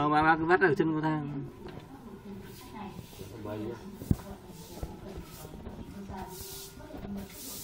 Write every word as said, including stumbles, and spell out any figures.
Ờ, ba ba cứ vắt ở chân cầu thang. Bay